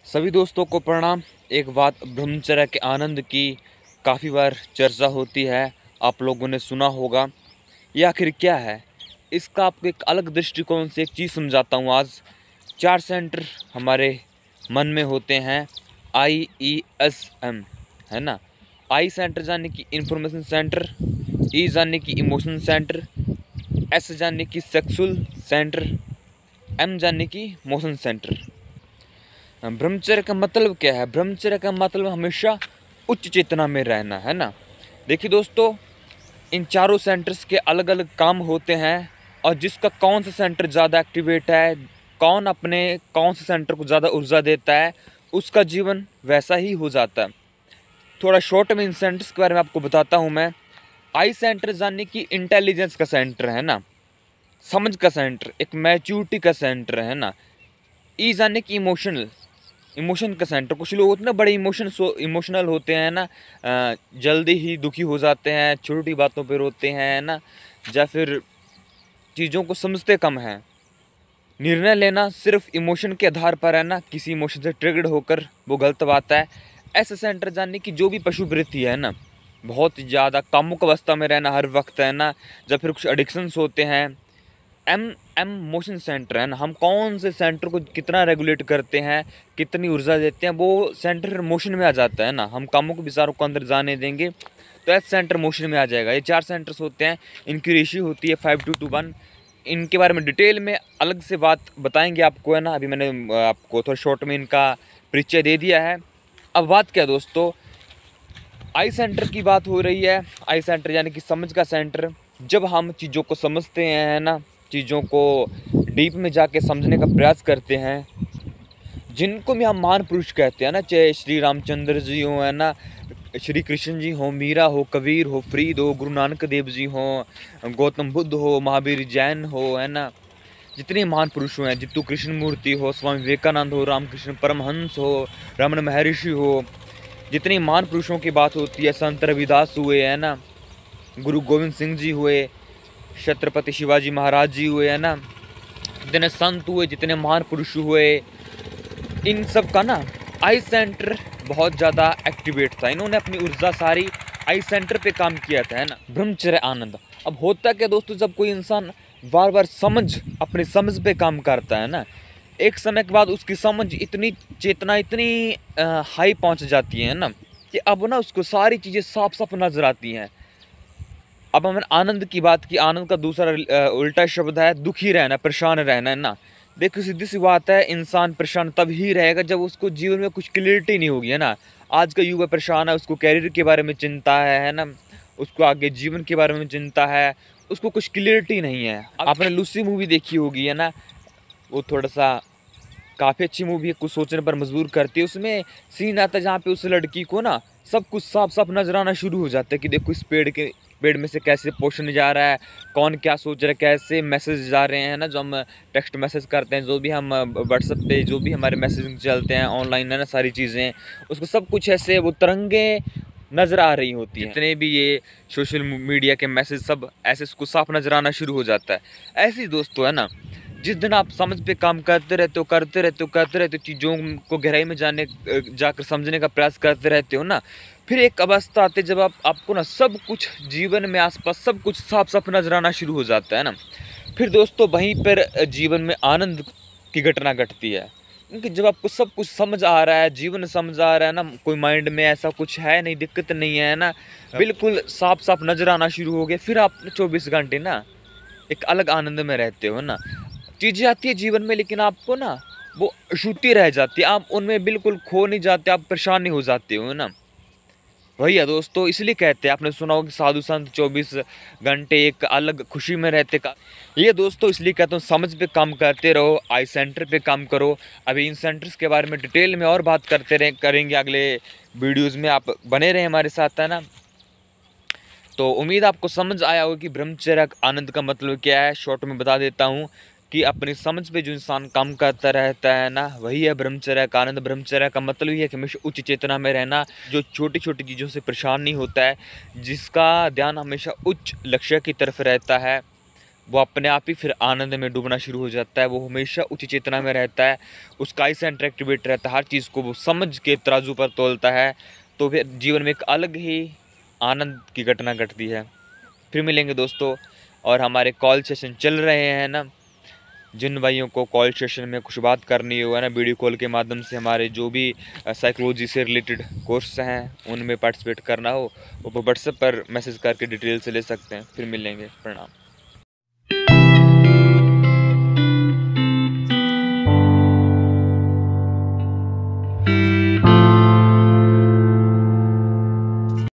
सभी दोस्तों को प्रणाम। एक बात ब्रह्मचर्य के आनंद की काफ़ी बार चर्चा होती है, आप लोगों ने सुना होगा। ये आखिर क्या है, इसका आपको एक अलग दृष्टिकोण से एक चीज़ समझाता हूँ आज। 4 सेंटर हमारे मन में होते हैं, IESM, है ना। आई सेंटर जाने की इंफॉर्मेशन सेंटर, ई जाने की इमोशन सेंटर, एस जाने की सेक्सुअल सेंटर, एम जाने की मोशन सेंटर। ब्रह्मचर्य का मतलब क्या है? ब्रह्मचर्य का मतलब हमेशा उच्च चेतना में रहना, है ना। देखिए दोस्तों, इन चारों सेंटर्स के अलग अलग काम होते हैं और जिसका कौन सा सेंटर ज़्यादा एक्टिवेट है, कौन से सेंटर को ज़्यादा ऊर्जा देता है, उसका जीवन वैसा ही हो जाता है। थोड़ा शॉर्ट में इन सेंटर्स के बारे में आपको बताता हूँ मैं। आई सेंटर यानी कि इंटेलिजेंस का सेंटर है ना, समझ का सेंटर, एक मैच्योरिटी का सेंटर है ना। ई यानी कि इमोशन का सेंटर, कुछ लोग होते हैं ना बड़े इमोशनल होते हैं ना, जल्दी ही दुखी हो जाते हैं, छोटी बातों पे रोते हैं ना, या फिर चीज़ों को समझते कम हैं। निर्णय लेना सिर्फ इमोशन के आधार पर है ना, किसी इमोशन से ट्रिगर्ड होकर वो गलत बात है। ऐसे सेंटर जानने की जो भी पशुवृत्ति है ना, बहुत ज़्यादा कामुक अवस्था में रहना हर वक्त है ना, या फिर कुछ एडिक्शंस होते हैं। एम एम मोशन सेंटर है ना, हम कौन से सेंटर को कितना रेगुलेट करते हैं, कितनी ऊर्जा देते हैं, वो सेंटर मोशन में आ जाता है ना। हम कामों को विचारों को अंदर जाने देंगे तो एस सेंटर मोशन में आ जाएगा। ये 4 सेंटर्स होते हैं, इनकी रेशियो होती है 5:1। इनके बारे में डिटेल में अलग से बात बताएंगे आपको, है ना। अभी मैंने आपको थोड़ा शॉर्ट में इनका परिचय दे दिया है। अब बात क्या दोस्तों, आई सेंटर की बात हो रही है। आई सेंटर यानी कि समझ का सेंटर। जब हम चीज़ों को समझते हैं, है ना, चीज़ों को डीप में जाके समझने का प्रयास करते हैं, जिनको भी हम महान पुरुष कहते हैं ना, चाहे श्री रामचंद्र जी हो, है ना, श्री कृष्ण जी हो, मीरा हो, कबीर हो, फरीद हो, गुरु नानक देव जी हो, गौतम बुद्ध हो, महावीर जैन हो, है ना, जितने महान पुरुष हैं, जितू कृष्ण मूर्ति हो, स्वामी विवेकानंद हो, रामकृष्ण परमहंस हो, रमन महर्षि हो, जितने महान पुरुषों की बात होती है, संत रविदास हुए, है ना, गुरु गोविंद सिंह जी हुए, छत्रपति शिवाजी महाराज जी हुए, है ना, जितने संत हुए, जितने महान पुरुष हुए, इन सब का ना आई सेंटर बहुत ज़्यादा एक्टिवेट था। इन्होंने अपनी ऊर्जा सारी आई सेंटर पे काम किया था, है ना। ब्रह्मचर्य आनंद। अब होता क्या दोस्तों, जब कोई इंसान बार बार अपनी समझ पे काम करता है ना, एक समय के बाद उसकी समझ इतनी, चेतना इतनी हाई पहुंच जाती है ना, कि अब ना उसको सारी चीज़ें साफ साफ नजर आती हैं। अब हमने आनंद की बात की, आनंद का दूसरा उल्टा शब्द है दुखी रहना, परेशान रहना, है ना। देखो सीधी सी बात है, इंसान परेशान तब ही रहेगा जब उसको जीवन में कुछ क्लियरिटी नहीं होगी, है ना। आज का युवा परेशान है, उसको कैरियर के बारे में चिंता है ना, उसको आगे जीवन के बारे में चिंता है, उसको कुछ क्लियरिटी नहीं है। आपने लूसी मूवी देखी होगी, है ना, वो थोड़ा सा काफ़ी अच्छी मूवी है, कुछ सोचने पर मजबूर करती है। उसमें सीन आता है जहाँ पे उस लड़की को ना सब कुछ साफ साफ नजर आना शुरू हो जाता है कि देखो इस पेड़ में से कैसे पोषण जा रहा है, कौन क्या सोच रहा है, कैसे मैसेज जा रहे हैं ना, जो हम टेक्स्ट मैसेज करते हैं, जो भी हम व्हाट्सएप पे जो भी हमारे मैसेजिंग चलते हैं ऑनलाइन, है ना, सारी चीज़ें, उसको सब कुछ ऐसे वो तरंगे नज़र आ रही होती हैं। जितने भी ये सोशल मीडिया के मैसेज सब ऐसे उसको साफ नज़र आना शुरू हो जाता है। ऐसे ही दोस्तों, है ना, जिस दिन आप समझ पे काम करते रहते हो, चीज़ों को गहराई में जाकर समझने का प्रयास करते रहते हो ना, फिर एक अवस्था आती है जब आपको ना सब कुछ जीवन में आसपास सब कुछ साफ साफ नजर आना शुरू हो जाता है ना। फिर दोस्तों वहीं पर जीवन में आनंद की घटना घटती है, क्योंकि जब आपको सब कुछ समझ आ रहा है, जीवन समझ आ रहा है ना, कोई माइंड में ऐसा कुछ है नहीं, दिक्कत नहीं है ना, बिल्कुल साफ साफ नजर आना शुरू हो गया, फिर आप 24 घंटे ना एक अलग आनंद में रहते हो ना। चीज़ें आती है जीवन में, लेकिन आपको ना वो छूती रह जाती है, आप उनमें बिल्कुल खो नहीं जाते, आप परेशान नहीं हो जाते हो ना। वही है दोस्तों, इसलिए कहते हैं, आपने सुना होगा कि साधु संत 24 घंटे एक अलग खुशी में रहते का। ये दोस्तों इसलिए कहता हूँ, समझ पे काम करते रहो, आई सेंटर पे काम करो। अभी इन सेंटर्स के बारे में डिटेल में और बात करेंगे अगले वीडियोज़ में, आप बने रहें हमारे साथ, है ना। तो उम्मीद आपको समझ आया होगा कि ब्रह्मचर्य आनंद का मतलब क्या है। शॉर्ट में बता देता हूँ कि अपनी समझ पे जो इंसान काम करता रहता है ना, वही है ब्रह्मचर्य का आनंद। ब्रह्मचर्य का मतलब ही है कि हमेशा उच्च चेतना में रहना, जो छोटी छोटी चीज़ों से परेशान नहीं होता है, जिसका ध्यान हमेशा उच्च लक्ष्य की तरफ रहता है, वो अपने आप ही फिर आनंद में डूबना शुरू हो जाता है। वो हमेशा उच्च चेतना में रहता है, उसका ऐसा इंटरेक्टिवेट रहता है, हर चीज़ को वो समझ के तराजू पर तोलता है। तो फिर जीवन में एक अलग ही आनंद की घटना घटती है। फिर मिलेंगे दोस्तों। और हमारे कॉल सेशन चल रहे हैं ना, जिन भाइयों को कॉल सेशन में कुछ बात करनी हो है ना, वीडियो कॉल के माध्यम से हमारे जो भी साइकोलॉजी से रिलेटेड कोर्स हैं उनमें पार्टिसिपेट करना हो, वो व्हाट्सएप पर मैसेज करके डिटेल से ले सकते हैं। फिर मिलेंगे, प्रणाम।